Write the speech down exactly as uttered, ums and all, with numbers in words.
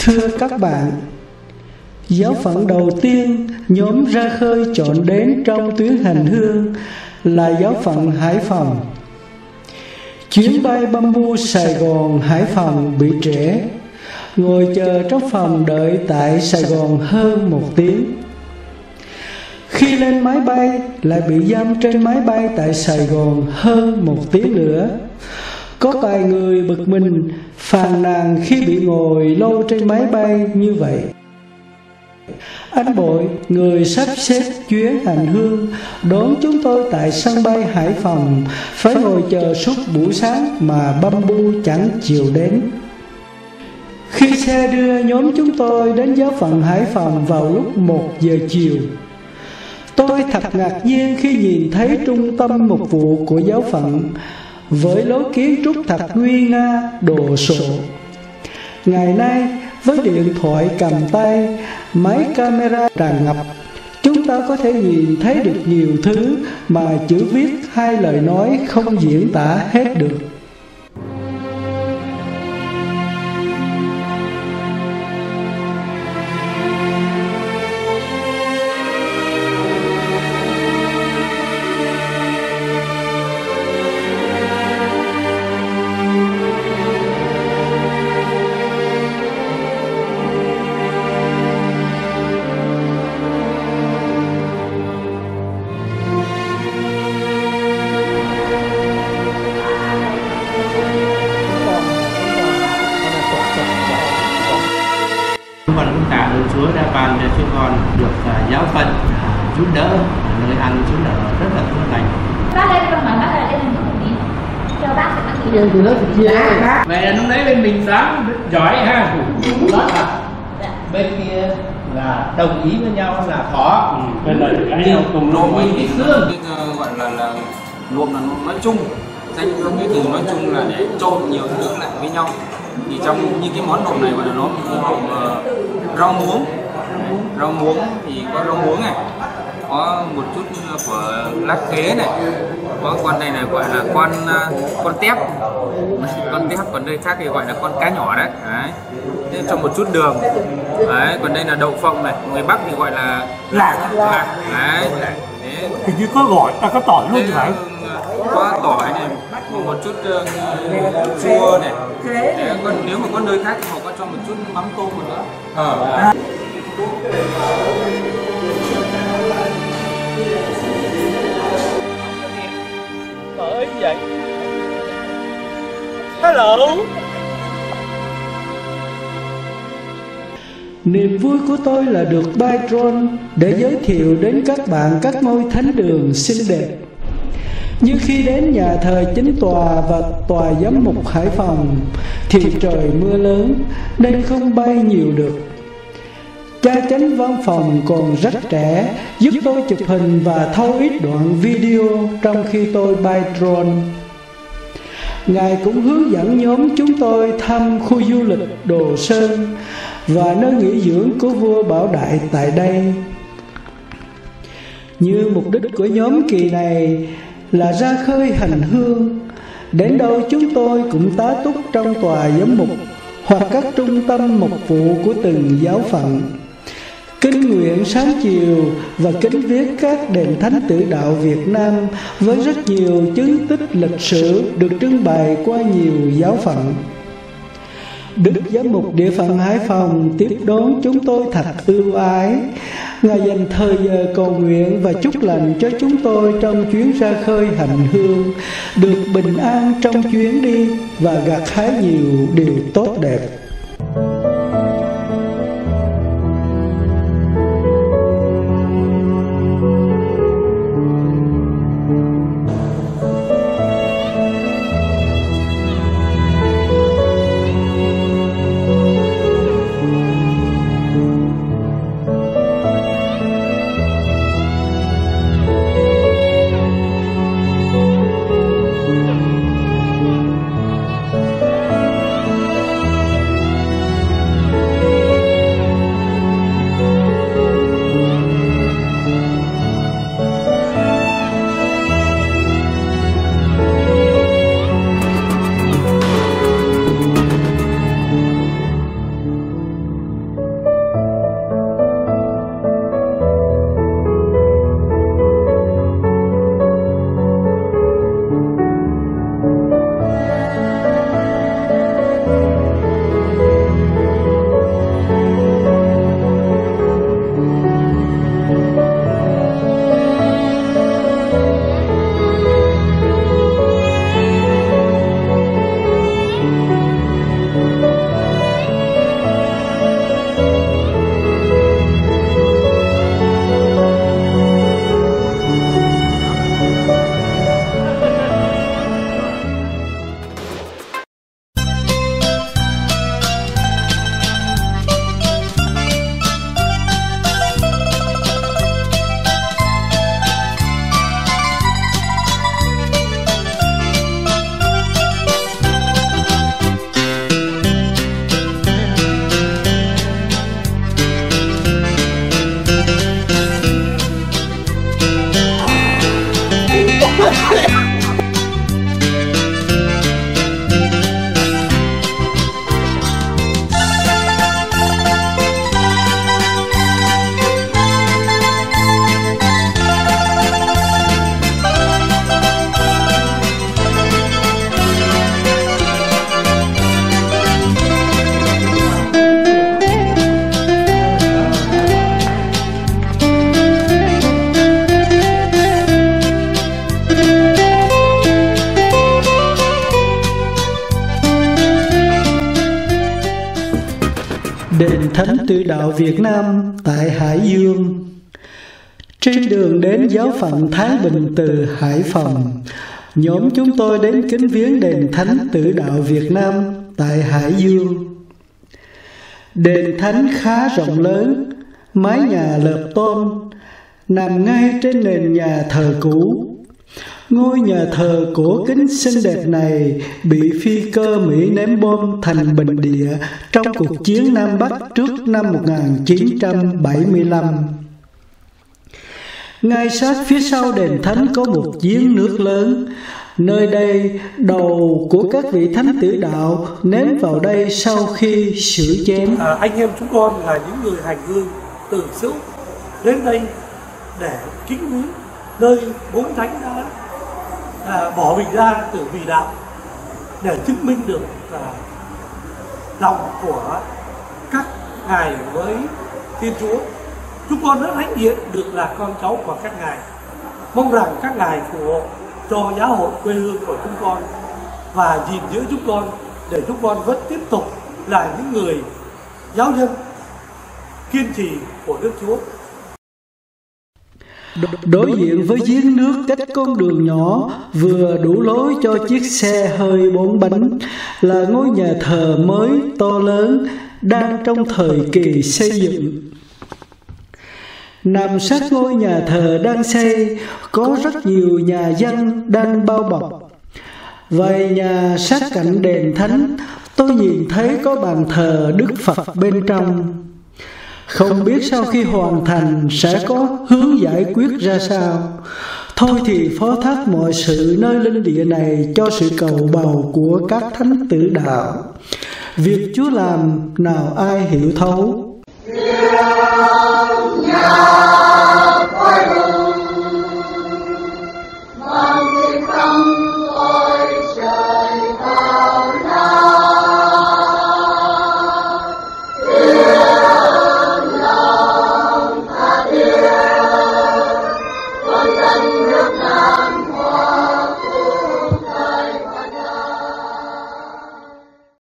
Thưa các bạn, giáo phận đầu tiên nhóm ra khơi chọn đến trong tuyến hành hương là giáo phận Hải Phòng. Chuyến bay Bamboo Sài Gòn Hải Phòng bị trễ, ngồi chờ trong phòng đợi tại Sài Gòn hơn một tiếng. Khi lên máy bay lại bị giam trên máy bay tại Sài Gòn hơn một tiếng nữa. Có vài người bực mình phàn nàn khi bị ngồi lâu trên máy bay như vậy. Anh Bội, người sắp xếp chuyến hành hương, đón chúng tôi tại sân bay Hải Phòng, phải ngồi chờ suốt buổi sáng mà Bamboo chẳng chịu đến. Khi xe đưa nhóm chúng tôi đến giáo phận Hải Phòng vào lúc một giờ chiều, tôi thật ngạc nhiên khi nhìn thấy trung tâm mục vụ của giáo phận với lối kiến trúc thật nguy nga, đồ sộ. Ngày nay, với điện thoại cầm tay, máy camera tràn ngập, chúng ta có thể nhìn thấy được nhiều thứ mà chữ viết hay lời nói không diễn tả hết được. Con cũng tạ ơn Chúa đã ban cho chúng con được uh, giáo phận uh, giúp đỡ, nơi ăn giúp đỡ rất là tốt lành. Bác lên con nói bác là lên thành một tí, cho bác sẽ bác Vậy thì nó phải chia ra. Vậy là lúc đấy bên mình dám giỏi ha. Rất là. Bên kia là đồng ý với nhau là khó. Ừ, bên này thì cái nhau cùng nộp với cái xương. Gọi là là luộc là nói chung, danh trong cái từ nói chung là để trộn nhiều thứ lại với nhau. Thì trong như cái món nộm này gọi là nó nộm uh, rau muống. Rau muống thì có rau muống này, có một chút của lá khế này, có con này là gọi là con uh, con tép, con tép, còn nơi khác thì gọi là con cá nhỏ đấy. Đấy. Thế cho một chút đường. Đấy, còn đây là đậu phộng này, người Bắc thì gọi là lạc, lạc. Đấy. Thế. Hình như có gỏi, ta có tỏi luôn thì phải. Có tỏi này, một chút uh, chua này. Đấy, còn nếu mà có nơi khác thì họ có cho một chút mắm tôm một nữa. Ờ. Bởi vậy. Hello. Niềm vui của tôi là được bay drone để giới thiệu đến các bạn các ngôi thánh đường xinh đẹp. Như khi đến nhà thờ chính tòa và tòa giám mục Hải Phòng thì trời mưa lớn nên không bay nhiều được. Cha chánh văn phòng còn rất trẻ, giúp tôi chụp hình và thâu ít đoạn video trong khi tôi bay drone. Ngài cũng hướng dẫn nhóm chúng tôi thăm khu du lịch Đồ Sơn và nơi nghỉ dưỡng của vua Bảo Đại tại đây. Như mục đích của nhóm kỳ này là ra khơi hành hương, đến đâu chúng tôi cũng tá túc trong tòa giám mục hoặc các trung tâm mục vụ của từng giáo phận, kinh nguyện sáng chiều và kính viết các đền thánh tử đạo Việt Nam với rất nhiều chứng tích lịch sử được trưng bày qua nhiều giáo phận. Đức giám mục địa phận Hải Phòng tiếp đón chúng tôi thật ưu ái. Ngài dành thời giờ cầu nguyện và chúc lành cho chúng tôi trong chuyến ra khơi hành hương, được bình an trong chuyến đi và gặt hái nhiều điều tốt đẹp. Đền Thánh Tử Đạo Việt Nam tại Hải Dương. Trên đường đến giáo phận Thái Bình từ Hải Phòng, nhóm chúng tôi đến kính viếng Đền Thánh Tử Đạo Việt Nam tại Hải Dương. Đền Thánh khá rộng lớn, mái nhà lợp tôn, nằm ngay trên nền nhà thờ cũ. Ngôi nhà thờ cổ kính xinh đẹp này bị phi cơ Mỹ ném bom thành bình địa trong cuộc chiến Nam Bắc trước năm một nghìn chín trăm bảy mươi lăm. Ngay sát phía sau đền thánh có một giếng nước lớn. Nơi đây, đầu của các vị thánh tử đạo ném vào đây sau khi sửa chém. À, anh em chúng con là những người hành hương từ xứ đến đây để kính viếng nơi bốn thánh đã à, bỏ mình ra từ vì đạo, để chứng minh được à, lòng của các ngài với Thiên Chúa. Chúng con rất hãnh diện được là con cháu của các ngài. Mong rằng các ngài phù hộ cho giáo hội quê hương của chúng con và gìn giữ chúng con để chúng con vẫn tiếp tục là những người giáo dân kiên trì của nước Chúa. Đối diện với giếng nước cách con đường nhỏ vừa đủ lối cho chiếc xe hơi bốn bánh là ngôi nhà thờ mới to lớn đang trong thời kỳ xây dựng. Nằm sát ngôi nhà thờ đang xây có rất nhiều nhà dân đang bao bọc. Vài nhà sát cạnh đền thánh tôi nhìn thấy có bàn thờ Đức Phật bên trong. Không biết sau khi hoàn thành sẽ có hướng giải quyết ra sao. Thôi thì phó thác mọi sự nơi linh địa này cho sự cầu bầu của các thánh tử đạo. Việc Chúa làm nào ai hiểu thấu.